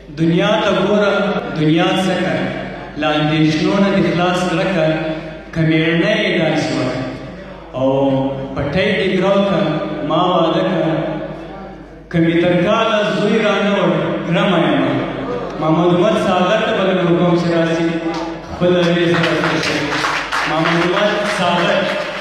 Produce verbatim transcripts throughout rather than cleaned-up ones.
دنیا ته ګوره دنیا څه کوي له اندېښنو نه دې خلاص زړه که که مېړنی یې داسې وکړه او پټۍ دې ګرو که ما واده که که مې تر کاله زوی رانه وړ ګرمه یم محمد عمر ساغر ته بلنه وکړم چې راسي خپل روی سره تشوي محمد عمر ساغر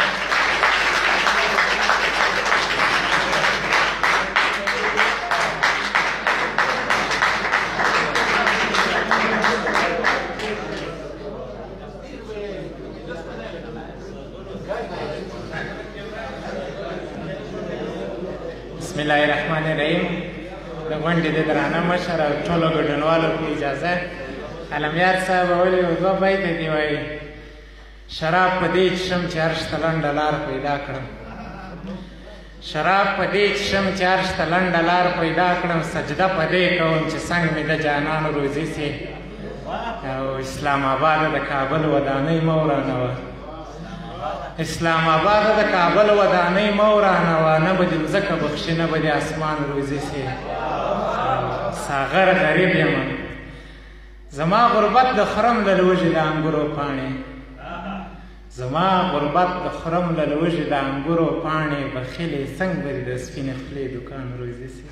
بسم الله الرحمن الرحیم د غونډې د درانه مشر او ټولو ګډونوالو په اجازه علمیار صاحب ویلي یو دوه بیته دي وایي شراب په دې څښم چې هر شته لنډه لار پیدا کړم شراب په دې څښم چې هر شته لنډه لار پیدا کړم سجده په دې کوم چې څنګ مې د جانانو روزي سي او اسلام آباد د کابل ودانۍ مه ورانوه اسلام آباد د کابل ودانۍ مه ورانوه نه به دې مځکه بخښي نه به دې اسمان روزي سي ساغر غریب یم زما غربت د خرم له لوږې د انګورو پاڼې زما غربت د خرم له لوږې د انګورو پاڼې بخیلې څنګ به دې د سپینې خولې دوکان روزي سي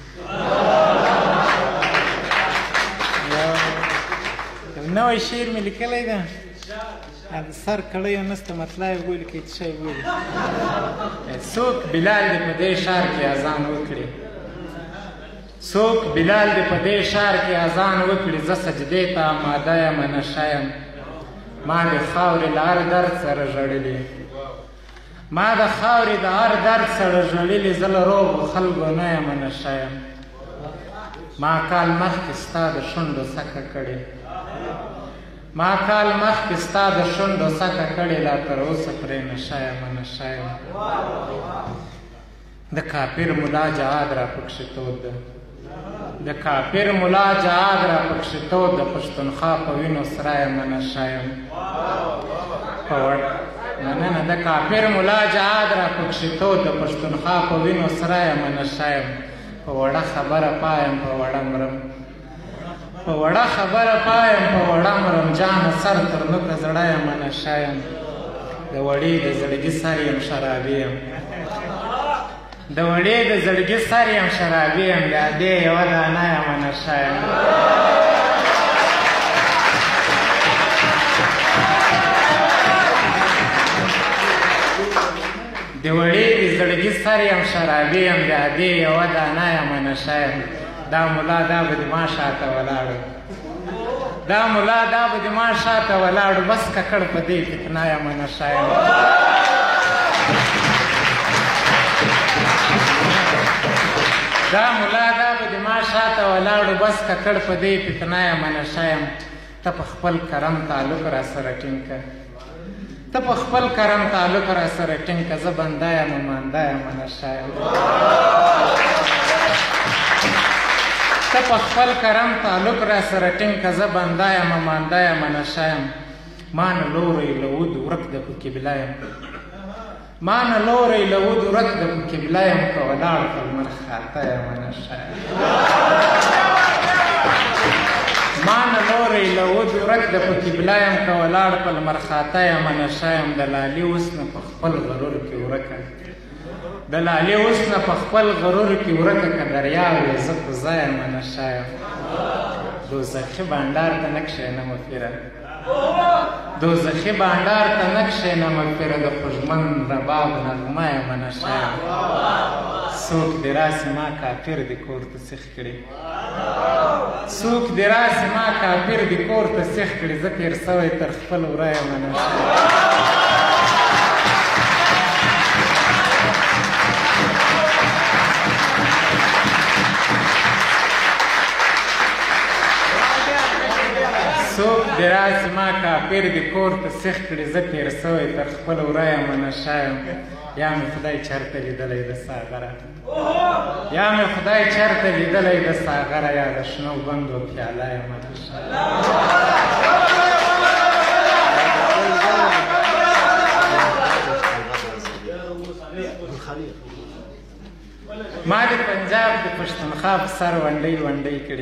یو نوی شعر مې لیکلی ده سر کړی او نسته مطلع یې ولیکئ څه شی بولي څوک بلال دې په دې ښار کې اذان وکړي څوک بلال دې په دې ښار کې اذان وکړي زه سجدې ته آماده یم نشه یم ما د خاورې له هر درد سره ژړلي ما د خاورې د هر درد سره ژړلي زه له روغو خلکو نه یم نشه یم ما کال مخکې ستا د شونډو سکه کړې ما کال مخکې ستا د شونډو سکه کړې لا تر اوسه پرې نشه یم نشه یم د کافر ملا جهاد را پکښې تود ده د کافر ملا جهاد را پکښې تود د پښتونخوا په وینو سره یم نشه یم مننه د کافر ملا جهاد را پکښې تود د پښتونخوا په وینو سره یم نشه یم په وړه خبره پایم په وړه مرم په وړه خبره پایم په وړه مرم جانه سر تر نوکه زړه یم نشه یم د وړې د زړګي سر یم شرابي یم د وړې د زړګي سر یم شرابي یم د ادې یوه دانه یم نشه یم د وړې د زړګي سر یم شرابي یم د ادې یوه دانه یم نشه یم دا ملا دا به د ما شاته ولاړو دا ملا دا به د ما شاته ولاړو بس ککړ په دې فتنه یم نشه یم دا ملا دا به د ما شاته ولاړو بس ککړ په دې فتنه یم نشه یم ته په خپل کرم تعلق را سره ټینګ که ته په خپل کرم تعلق را سره ټینګ که زه بنده یم مانده یم نشه یم ته په خپل کرم تعلق را سره ټینګ که زه بنده یم مانده یم نشه یم ما نه لوری له ود ورک ده په قبله یم ما نه لوری له ود ورک ده په قبله یم که ولاړ په لمر خاته یم نشه یم ما نه لوری له ود ورک ده په قبله یم که ولاړ په لمر خاته یم نشه یم د لالي اوس نه په خپل غرور کې ورکه د لالي اوس نه په خپل غرور کې ورکه که دریاب یې زه کوزه یم نشه یم دوزخي بانډار ته نه کښېنمه پیره دوزخي بانډار ته نه کښېنمه پیره د خوږمن رباب نغمه یم نشه یم څوک دې راسي ما کافر دې کور ته سیخ کړي څوک دې راسي ما کافر دې کور ته سیخ کړي زه تېر سوی تر خپل وره یم نشه یم څوک دې راسي ما کافر دې کور ته سیخ کړي زه تېر سوی تر خپل وره یم نشه یم یا مې خدای چېرته لیدلی د ساغره یا مې خدای چېرته لیدلی د ساغره یا د شنو بندو پیاله یم نشه ما د پنجاب د پښتونخوا په سر ونډۍ ونډۍ کړې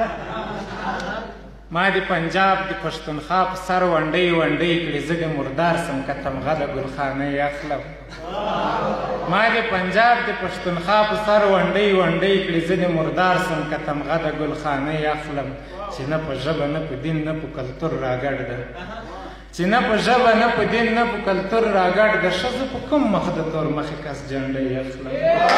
ما د پنجاب د پښتونخوا په سر ونډۍ ونډۍ کړې زه د مردار سم که تمغه د ګلخانۍ اخلم ما د پنجاب د پښتونخوا په سر ونډۍ ونډۍ کړې زه د مردار سم که تمغه د ګلخانۍ اخلم چې نه په ژبه نه په دین نه په کلتور راګډ ده چې نه په ژبه نه په دین نه په کلتور راګډ ده ښځه په کوم مخ د تور مخې کس جنډۍ اخلم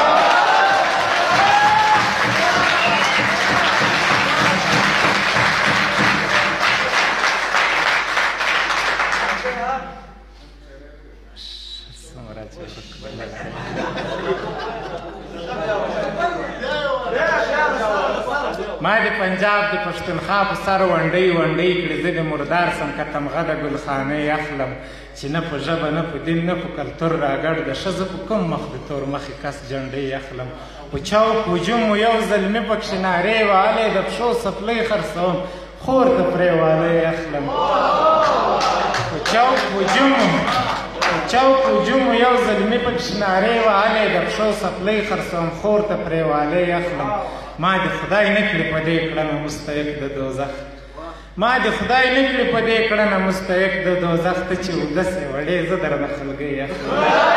ما د پنجاب د پښتونخوا په سر ونډۍ ونډۍ کړې زه د مردار سم که تمغه د ګلخانۍ اخلم چې نه په ژبه نه په دین نه په کلتور راګډ د ښځه په کوم مخ د تور مخې کس جنډۍ اخلم په چوک هجوم یو زلمي پکښې نارې وهلې د پښو څپلۍ خرڅوم خور ته پرې والی اخلم په چوک هجوم چوک هجوم یو زلمي پکښې نارې وهلې د پښو څپلۍ خرڅوم خور ته پرې والی اخلم ما د خدای نه کړې په دې کړنه مستحق د دوزخ ما د خدای نه کړې په دې کړنه مستحق د دوزخ ته چې اودسې وړې زه درنه خلګۍ اخلم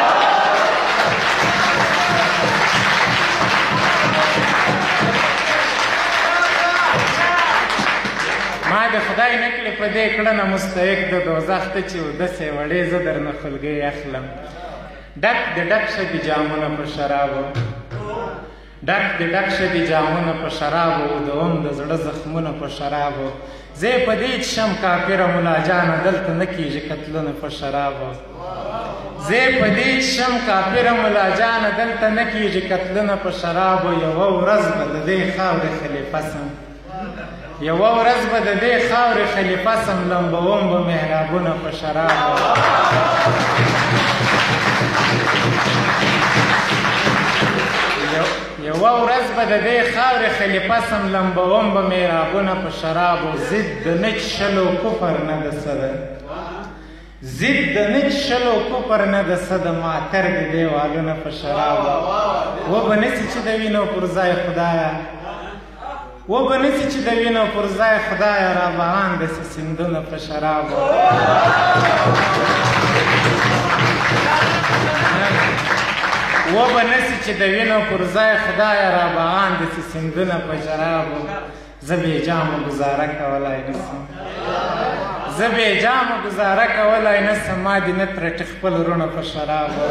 ما د خدای نه کړې په دې کړنه مستحق د دوزخ ته چې اودسې وړې زه درنه خلګۍ اخلم ډک د ډک شه دي جامونه په شرابو ډک د ډک شه دي جامونه په شرابو ودوم د زړه زخمونه په شرابو زه یې په دې چشم کافره ملا جانه دلته نه کېږي قتلونه په شرابو زه یې په دې چشم کافره ملا جانه دلته نه کېږي قتلونه په شرابو یوه ورځ به د دې خاورې خلیفه سم یوه ورځ به د دې خاورې خلیفه سم لمبوم به محرابونه په شرابو یوه ورځ به د دې خاورې خلیفه سم لمبوم به محرابونه په شرابو ضد د نج شلو کفر نه د څه ده ضد د نج شلو کفر نه د څه ده ماتر د دیوالونه په شرابو وبه نسي چې د وینو پر ځای خدایه وبه نسي چې د وینو پر ځای خدایه رابهان دسې سیندونه په شرابو وبه نسي چې د وینو پر ځای خدایه رابهان دسې سیندونه په شرابو زه بې جامه ګزاره کولی نسم زه بې جامه ګزاره کولی نسم ما دې نه ترټي خپل وروڼه په شرابو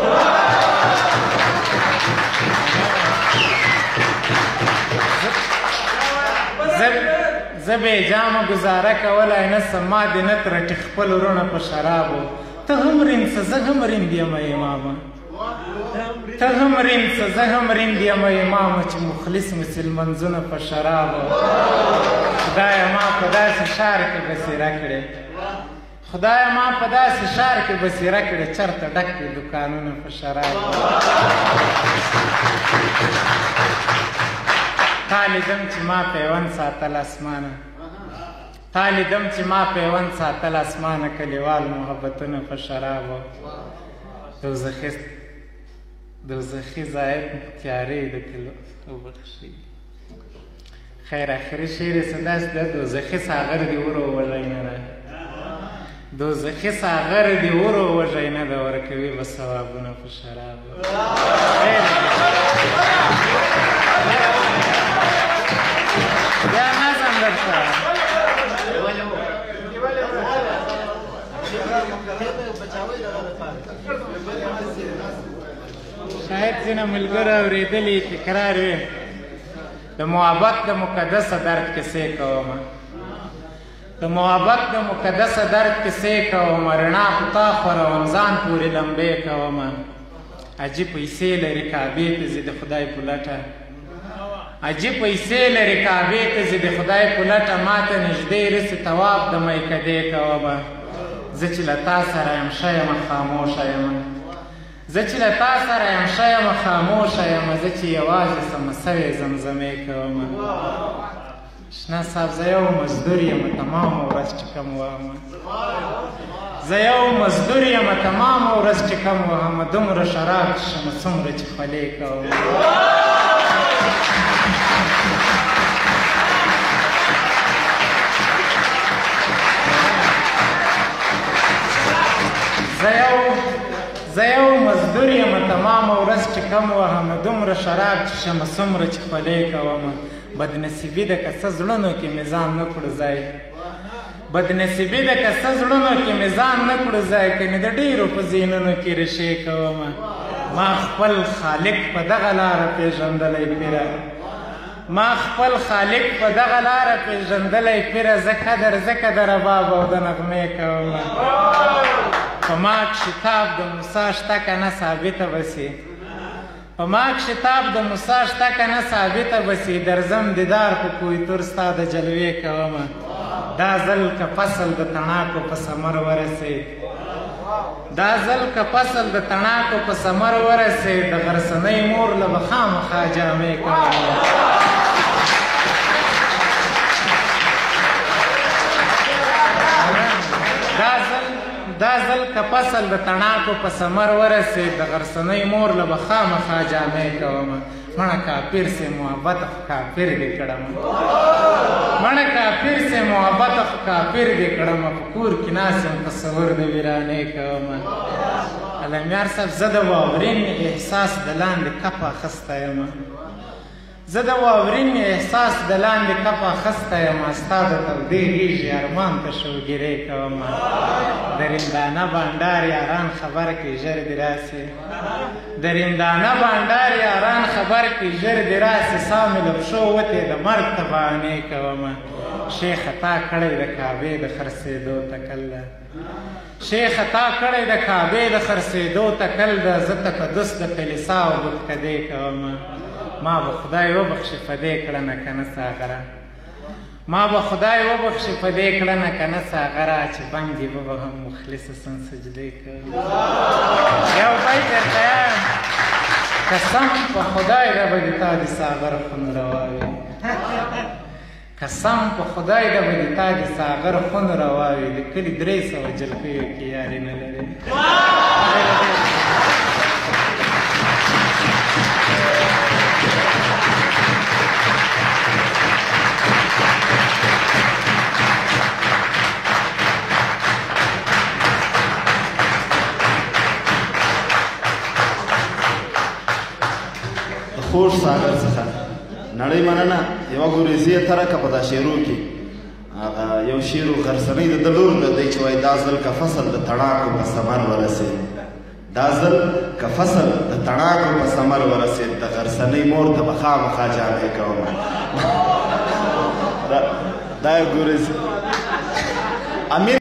زه بې جامه ګزاره کولی نسم ما دې نه ترټي خپل وروڼه په شرابو ته هم رینڅه زه هم ریند یم امامه ته هم رینڅه زه هم ریند یم امامه چې مخلص مسل منځونه په شرابو خدایه ما په داسې ښار کې بصیره کړې خدایه ما په داسې ښار کې بصیره کړې چېرته ډک کړې دوکانونه په شرابو تا لیدم چې ما پیوند ساتل اسمانه تا لیدم چې ما پیوند ساتل اسمانه کلیوال محبتونه په شرابو دوزخي دوزخي زاید تیارې د کلو وبخښي خیر آخري شعر یې څه داسې ده دوزخي ساغر دې ور ووژی نه ده دوزخي ساغر دې ور ووژی نه ده ورکوي به ثوابونه په شرابو بیا نظم درته شاید ځینې ملګرو اورېدلي تکرار وي د محبت د مقدسه درد کیسې کومه د محبت د مقدسه درد کیسې کومه رڼا په تا خوروم ځان پورې لمبې کومه عجیب پیسې لري کعبې ته ځي د خدای په لټه عجیب پیسې لري کعبې ته ځي د خدای په لټه ما ته نږدې رسي طواف د میکدې کومه زه چې له تا سره یم ښه یم خاموشه یم زه چې له تا سره یم ښه یم خاموشه یم زه چې یوازې سمه سوې زمزمې کومه شنه صاحب زه یو مزدور یم تمامه ورځ چې کم وهمه زه یو مزدور یم تمامه ورځ چې کم وهمه دومره شراب څښمه څومره چې خولې کومه زه یو زه یو مزدور یم تمامه ورځ چې کم وهمه دومره شراب څښمه څومره چې خولې کومه بدنصیبي ده که څه زړونو کې مې ځان نه کړو ځای بدنصیبي ده که څه زړونو کې مې ځان نه کړو ځای کنې د ډېرو په ذهنونو کې ریښې کومه ما خپل خالق په دغه لاره پېژندلی پیره ما خپل خالق په دغه لاره پېژندلی پیره زه قدر ځکه د رباب او د نغمې کومه په ما کتاب د موسی شته که نه ثابته به سي په ما کتاب د موسی شته که نه ثابته به سي درځم دیدار په کویتور ستا د جلوې کومه دا ځل که فصل د تڼاکو په ثمر ورسېد دا ځل که فصل د تڼاکو په ثمر ورسېد د غرڅنۍ مور له به خامخا جامې کومه دا ځل دا ځل که فصل د تڼاکو په ثمر ورسېد د غرڅنۍ مور له به خامخا جامې کومه مړه کافر سے محبت خو کافر دې کړمه مړه کافر سے محبت خو کافر دې کړمه په کور کې ناست یم تصور د ویرانې کومه علمیار صاحب زه د واورین احساس د لاندې کپ اخیستی یم زه د واورین احساس د لاندې کپ اخیستی یم ستا د تودې غېږې ارمان ته شوګیرې کومه د رندانه بانډار یاران خبر کړي ژر دې راسې د رندانه بانډار یاران خبر کړي ژر دې راسې سا مې له پښو وتې د مرګ ته بهانې کومه شیخ خطا کړی د کعبې د خرڅېدو تکل ده شیخ خطا کړی د کعبې د خرڅېدو تکل ده زه تقدس د کلیسا او بتکدې کومه ما به خدای وبخښي په دې کړنه که نه ساغره ما به خدای وبخښي په دې کړنه که نه ساغره چې بندې به به هم مخلصه سن سجدې کوي یو بیت درته یم قسم په خدای ده به دې تا د ساغر خون روا وي قسم په خدای ده به دې تا د ساغر خون روا وي د کلي درې سوه جلکیو کې یاري نه لري خوش ساغر څخه نړۍ مننه یوه ګوریزي یې ترکه په دا شعرو کې هغه یو شعر و غرڅنۍ د ده لور دی چې وایي دا ځل که فصل د تڼاکو په ثمر ورسېد دا ځل که فصل د تڼاکو په ثمر ورسېد د غرڅنۍ مور ته به خامخا جامې کومه دا یو ګوریزي